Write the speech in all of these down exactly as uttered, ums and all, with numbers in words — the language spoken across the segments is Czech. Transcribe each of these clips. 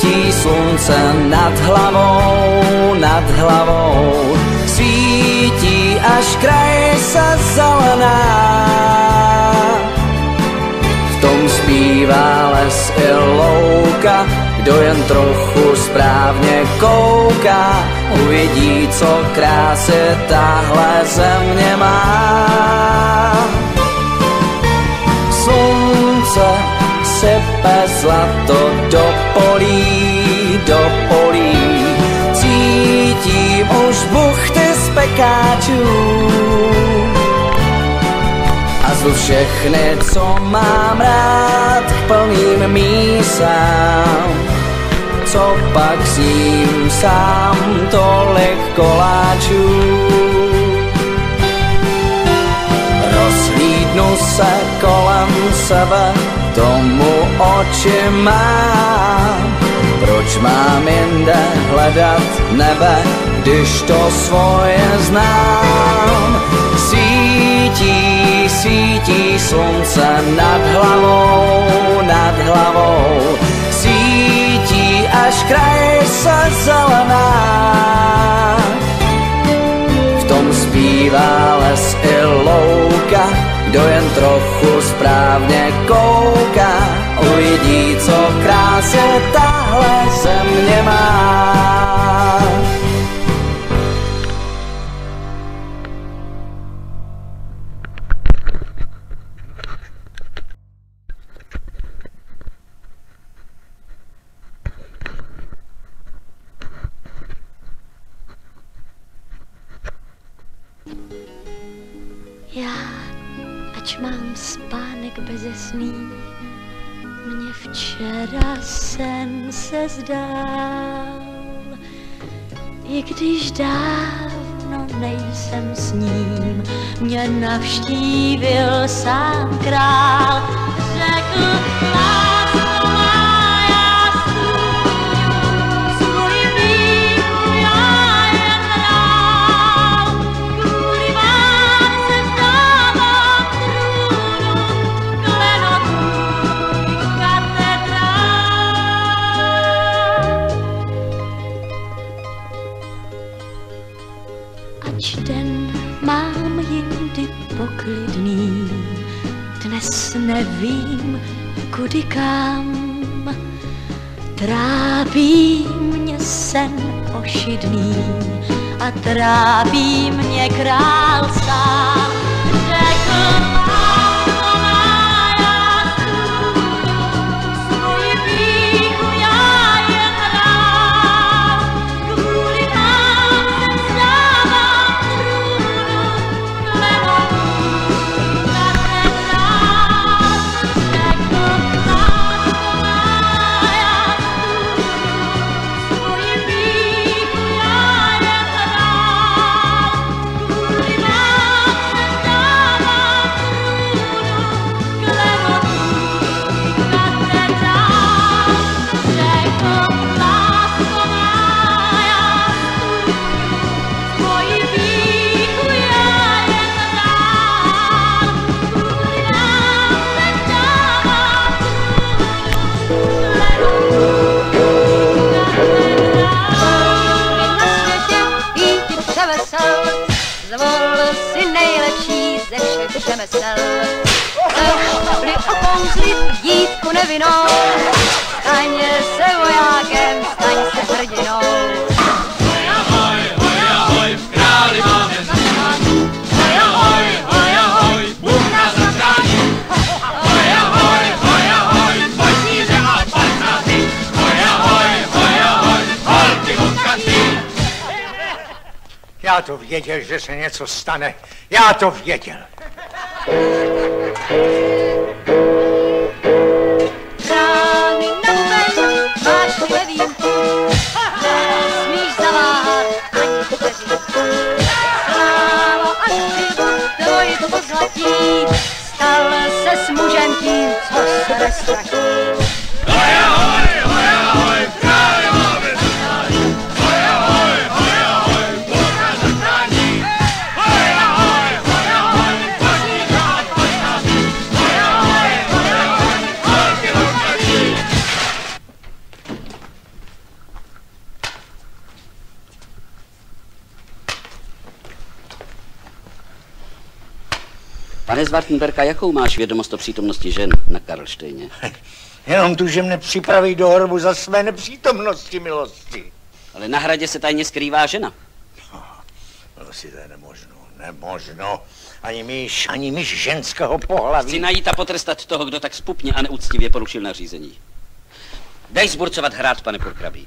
Svítí slunce nad hlavou, nad hlavou. Svítí až kraj se zelená. V tom zpívá les i louka, kdo jen trochu správně kouká, uvidí, co krásy tahle země má. Slunce sype zlato do polí, do polí. Cítím už buchty z pekáčů a zvu všechny, co mám rád, k plným mísám. Co pak sním sám tolik koláčů? Rozhlídnu se kolem sebe, tomu oči mám. Proč mám jinde hledat nebe, když to svoje znám? Svítí, svítí slunce nad hlavou, nad hlavou. Svítí až kraj se zelená. V tom zpívá les i louka, kdo jen trochu správně kouká, uvidí, co krásy tahle země má. Já, ač mám spánek bezesný, mně včera sen se zdál. I když dávno nejsem s ním, mě navštívil sám král. Řekl, lásko má, já svůj, svůj víru já jen hrál. Kvůli vám se vzdávám trůnu, klenotů katedrál. Ač den mám jindy poklidný, dnes nevím, kudy kam. Trápí mě sen ošidný a trápí mě král sám. Řekl, lásko má, já svůj víru já jen hrál. Kvůli vám se vzdávám trůnu, klenotů katedrál. Řekl, lásko má, já svůj víru já jen hrál. Kvůli vám se vzdávám trůnu, klenotů katedrál. Řekl, lásko má, já svoji víru já jen hrál. Kvůli vám se vzdávám trůnu, klenotů katedrál. Zvolil si nejlepší ze všech řemesel. Šli okouzlit dívku nevinnou, staň se vojákem, staň se hrdinou. Hoj ahoj, hoj ahoj, králi máme znamení. Hoj ahoj, hoj ahoj, Bůh nás zachrání. Hoj ahoj, hoj ahoj, pojďníře a partáty. Hoj ahoj, hoj ahoj, holky hukatý. Já to věděl, že se něco stane. Já to věděl. Brány na ven, máš nevýjimku, nesmíš zaváhat ani vteřinku. Sláva a křiv tvoji pozlatí, stal se s mužem tím, co se neztratí. Hoj ahoj, hoj ahoj, králi máme znamení. Hoj ahoj, hoj ahoj, Bůh nás zachrání. Hoj ahoj, hoj ahoj, pojďníře a partáty. Hoj ahoj, hoj ahoj, holky hukatý. Pane z Wartenberka, jakou máš vědomost o přítomnosti žen na Karlštejně? Jenom tu, že mne připraví do hrobu za své nepřítomnosti, milosti. Ale na hradě se tajně skrývá žena. No, si to je nemožno, nemožno. Ani myš, ani myš ženského pohlaví. Chci najít a potrestat toho, kdo tak zpupně a neúctivě porušil nařízení. Dej zburcovat hrad, pane purkrabí.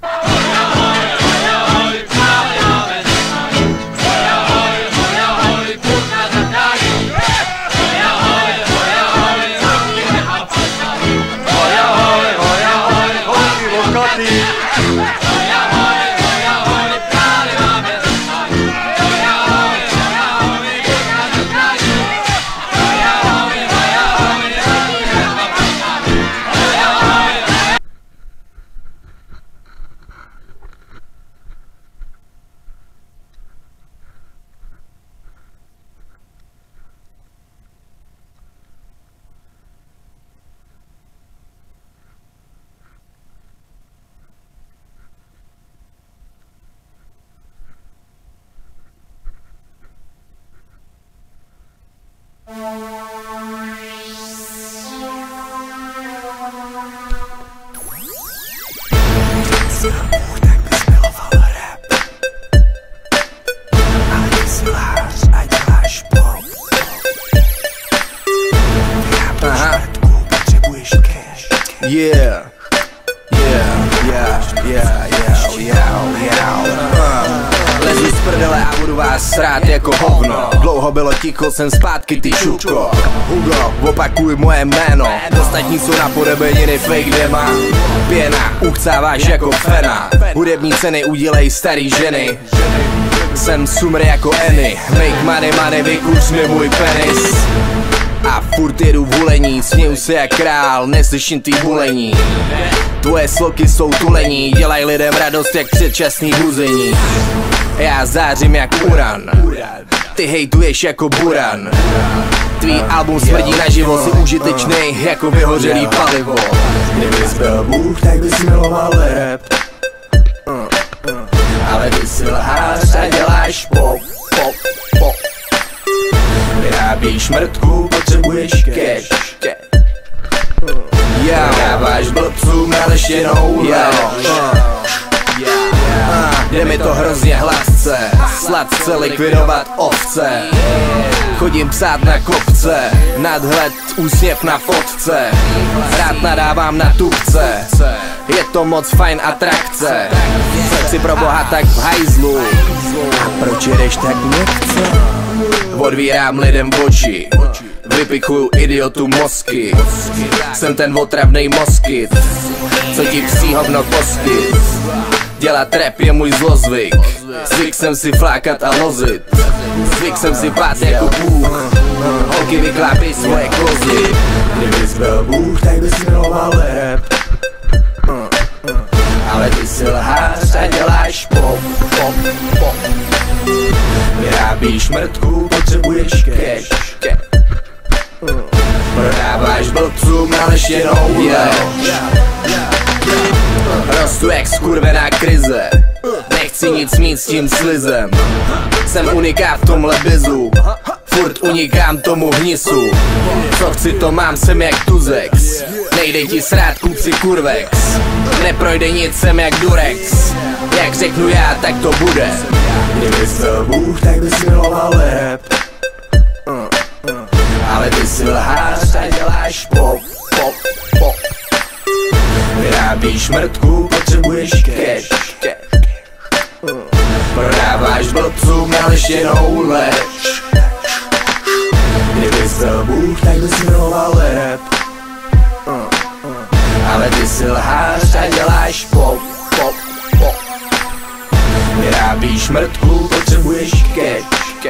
Yeah, yeah, yeah, yeah, yeah, yeah, yeah. Lezu z prdele a budu vás srát jako hovno. Dlouho bylo ticho, jsem zpátky, ty šučko. Hugo, opakuj moje jméno. Ostatní jsou na podebeniny fake dema. Pěna, uchcáváš jako fena. Hudební ceny udělej starý ženy. Jsem sumr jako Annie. Make money, money, vykuř mi můj penis. A furt jedu v hulení, směju se jak král, neslyším ty hulení. Tvoje sloky jsou tulení, dělaj lidem radost jak předčasný huzení. Já zářím jak uran, ty hejtuješ jako buran. Tvý album smrdí naživo, jsi užitečnej jako vyhořelý palivo. Kdybys byl Bůh, tak bys miloval rap. Ale ty si lhář a děláš pop, pop, pop. Vyrábíš mrtku, potřebuješ cash. Dáváš blbcům naleštěnou lež. Jde mi to hrozně hladce, sladce likvidovat ovce. Chodím psát na kopce, nadhled, úsměv na fotce. Rád nadávám na tupce, je to moc fajn atrakce. Srdci pro boha tak v hajzlu, a proč jedeš tak nechce? Odvírám lidem oči, vypichuju idiotu mozky. Jsem ten otravnej moskyt, co ti psí hovno poskyt. Dělat rap je můj zlozvyk, zvyk jsem si flákat a lozit. Zvyk jsem si pát jako Bůh, holky vyklápej svoje kozy. Kdybys byl Bůh, tak bys miloval rap. Ale ty si lhář a děláš pop, pop, pop. Vyrábíš mrtku, potřebuješ cash. Prodáváš blbcům naleštěnou lež. Rostu jak skurvená krize, nechci nic mít s tím slizem. Jsem unikát v tomhle bizu, furt unikám tomu hnisu. Co chci, to mám, jsem jak Tuzex. Nejde ti srát, kupci kurvex. Neprojde nic, jsem jak Durex. Jak řeknu já, tak to bude. Kdybys byl Bůh, tak bys miloval rap. Ale ty si lhář a děláš pop, pop, pop. Vyrábíš mrtku, potřebuješ cash. Prodáváš blbcům naleštěnou lež. Kdybys byl Bůh, tak bys miloval rap. Ale ty si lhář a děláš pop, pop, pop. Vyrábíš mrtku, potřebuješ cash.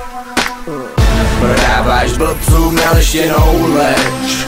Prodáváš blbcům naleštěnou lež.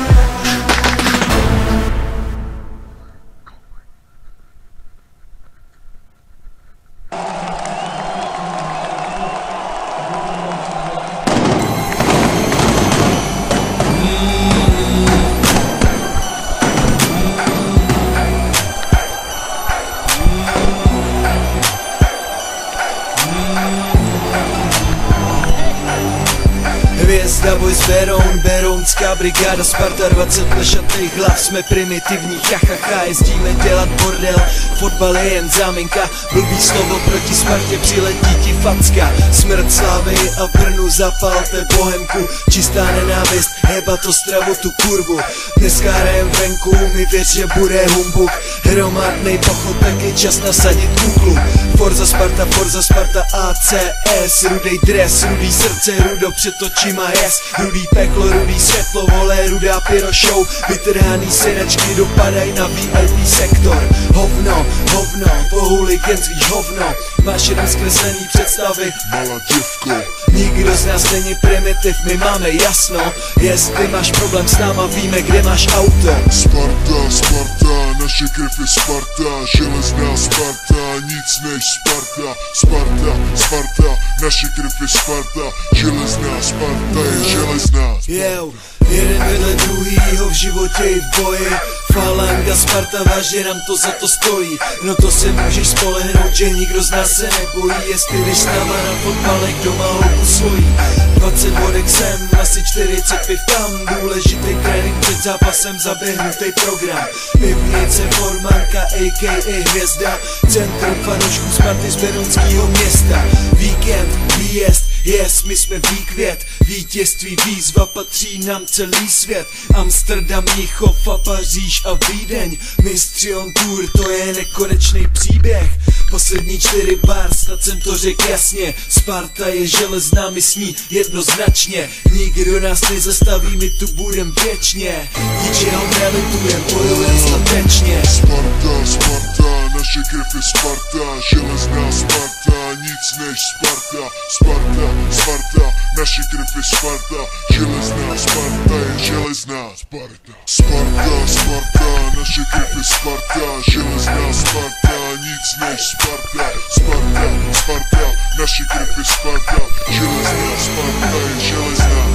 Hvězda, Boys Beroun, Berounská brigáda, Sparta, dvacet lešatých hlav, jsme primitivní, chachacha, jezdíme dělat bordel, fotbal je jen záminka, blbý slovo proti Spartě, přiletí ti facka, smrt slávy a Brnu, zapalte bohemku, čistá nenávist, heba to stravu tu kurvu, dneska hrajem venku, mi věř, že bude humbuk, hromadnej pochopek, je čas nasadit kuklu, Forza Sparta, Forza Sparta, A C S, rudej dres, rudý srdce, rudo před očima jes, rudý peklo, rudý světlo, vole, rudá pyro show, vytrhaný synačky dopadají na V I P sektor, hovno, hovno, po huliganství hovno, máš jenom zkreslený představy, malá děvko. Nikdo z nás není primitiv, my máme jasno, jestli máš problém s náma, víme, kde máš auto. Sparta, Sparta, naše krev je Sparta, železná Sparta, nic než Sparta. Sparta, Sparta, naše krev je Sparta, železná Sparta je železná. Yo, jeden vedle druhýho v životě i v boji, Falanga, Sparta, vážně nám to za to stojí. No to se můžeš spolehnout, že nikdo z nás se nebojí, jestli jdeš s náma na fotbalek doma holku svojí. Dvacet vodek sem, asi čtyřicet piv tam, důležitý trénink před zápasem, zaběhnutý program. Pivnice, formánka, a k a. Hvězda, centrum fanoušků Sparty z berounskýho města. Víkend, výjezd, yes, my jsme výkvět, vítězství výzva, patří nám celý svět. Amsterdam, Mnichov a Paříž a Vídeň, mistři on tour, to je nekonečný příběh. Poslední čtyři bar, snad jsem to řekl jasně, Sparta je železná, my s ní jednoznačně, nikdo nás nezastaví, my tu budem věčně, ničeho nelitujem, bojujem statečně. Sparta, Sparta, naše krev je Sparta, železná Sparta, nic než Sparta. Sparta, Sparta, naše krev je Sparta, železná Sparta je železná Sparta. Sparta, Sparta, naše krev je Sparta, železná Sparta, nic než Sparta. Sparta, Sparta, naše krev je Sparta, železná Sparta je železná.